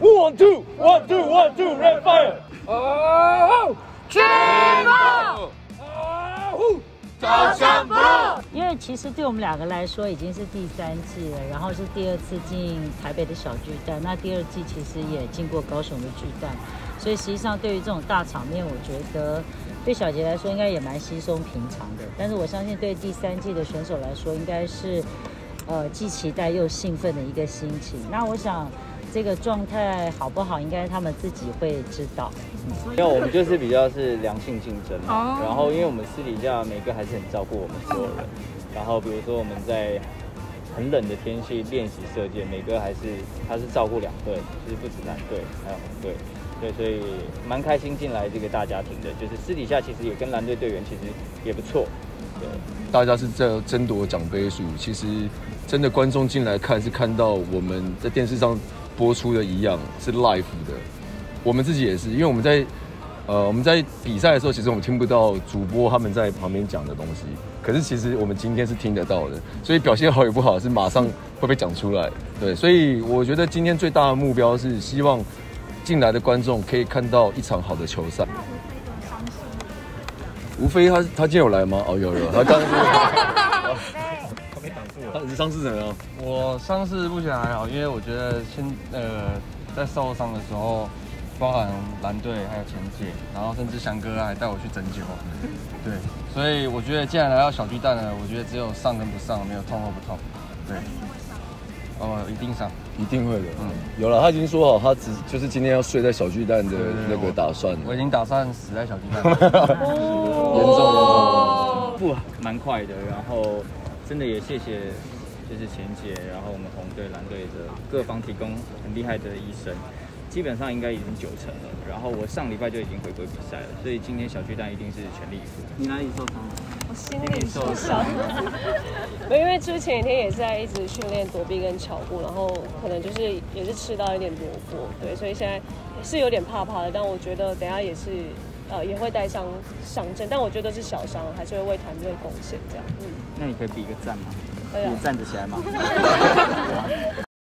One two one two one two red fire。哦，去吧！高山部。 因为其实对我们两个来说已经是第3季了，然后是第2次进台北的小巨蛋，那第2季其实也进过高雄的巨蛋，所以实际上对于这种大场面，我觉得对小杰来说应该也蛮稀松平常的。但是我相信对第3季的选手来说，应该是既期待又兴奋的一个心情。那我想这个状态好不好，应该他们自己会知道。 因为我们就是比较是良性竞争嘛，然后因为我们私底下每个还是很照顾我们所有人，然后比如说我们在很冷的天气练习射箭，每个他是照顾2队，就是不止蓝队还有红队，对，所以蛮开心进来这个大家庭的，就是私底下其实也跟蓝队队员其实也不错，对， 大家是在争夺奖杯数，其实真的观众进来看是看到我们在电视上播出的一样，是 live 的。我们自己也是，因为我们在比赛的时候，其实我们听不到主播他们在旁边讲的东西，可是其实我们今天是听得到的，所以表现好与不好是马上会被讲出来。对，所以我觉得今天最大的目标是希望进来的观众可以看到一场好的球赛。吴飞他今天有来吗？哦，有，他刚刚你是伤势怎么样？ 我伤势目前还好，因为我觉得在受伤的时候，包含蓝队还有前姐，然后甚至翔哥还带我去针灸，对，所以我觉得既然来到小巨蛋了，我觉得只有上跟不上，没有痛或不痛，对，一定上， 一定会的，有了，他已经说好，他就是今天要睡在小巨蛋的那个打算， 我已经打算死在小巨蛋， 严重， 不蛮快的，然后真的也谢谢。就是前姐，然后我们红队、蓝队的各方提供很厉害的医生，基本上应该已经90%了。然后我上礼拜就已经回归比赛了，所以今天小巨蛋一定是全力以赴。 你哪里受伤了？ 我心里受伤。因为之前一天也是在一直训练躲避跟巧步，然后可能就是也是吃到一点萝卜，对，所以现在是有点怕怕的。但我觉得等一下也是也会带上阵，但我觉得是小伤，还是会为团队贡献这样。 那你可以比一个赞吗？ 可以啊， 站着起来吗？